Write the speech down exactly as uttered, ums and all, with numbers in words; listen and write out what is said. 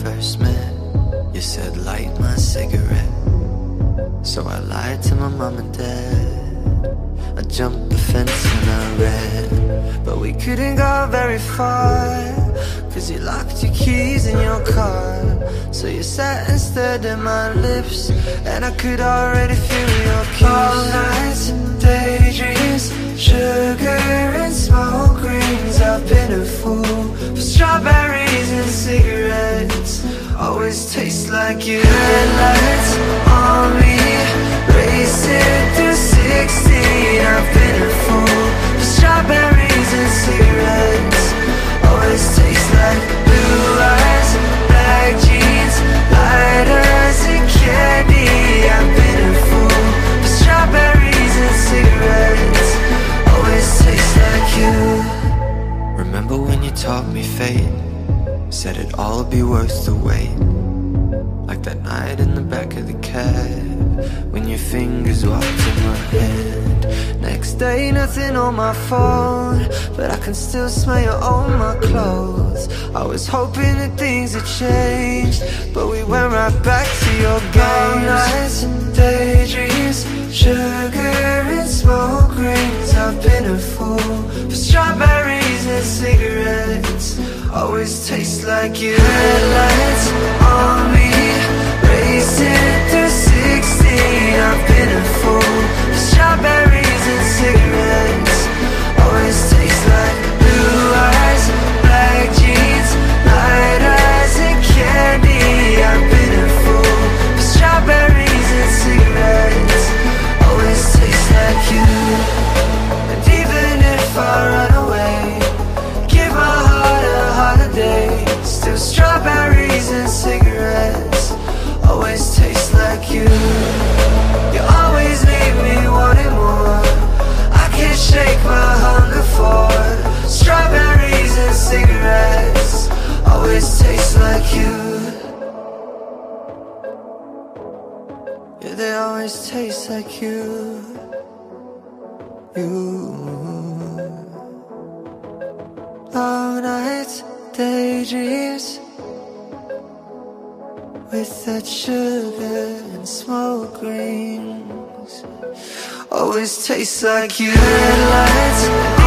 first met, you said light my cigarette. So I lied to my mom and dad. I jumped the fence and I ran, but we couldn't go very far, cause you locked your keys in your car. So you sat and stared at my lips, and I could already feel your kiss. All nights and daydreams, sugar and smoke rings. I've been a fool for strawberries and cigarettes. Always taste like you. Headlights on me, racing through sixteen. I've been a fool for strawberries and cigarettes. Always taste like blue eyes, black jeans, lighters and candy. I've been a fool for strawberries and cigarettes. Always taste like you. Remember when you taught me fate? Said it'd all be worth the wait. Like that night in the back of the cab, when your fingers walked in my hand. Next day, nothing on my phone, but I can still smell you on my clothes. I was hoping that things had changed, but we went right back to your games. Nights and daydreams, sugar and smoke rings. I've been a fool for strawberries and cigarettes. Always taste like you. Headlights on me, racing through sixteen. I've been a fool for strawberries and cigarettes. Always taste like blue eyes, black jeans, light eyes and candy. I've been a fool for strawberries and cigarettes. Always taste like you. And even if I run away, give my heart a holiday, still strawberries and cigarettes. Always taste like you. You always leave me wanting more. I can't shake my hunger for strawberries and cigarettes. Always taste like you. Yeah, they always taste like you. You. Long nights, daydreams, with that sugar and smoke rings. Always tastes like you. Headlights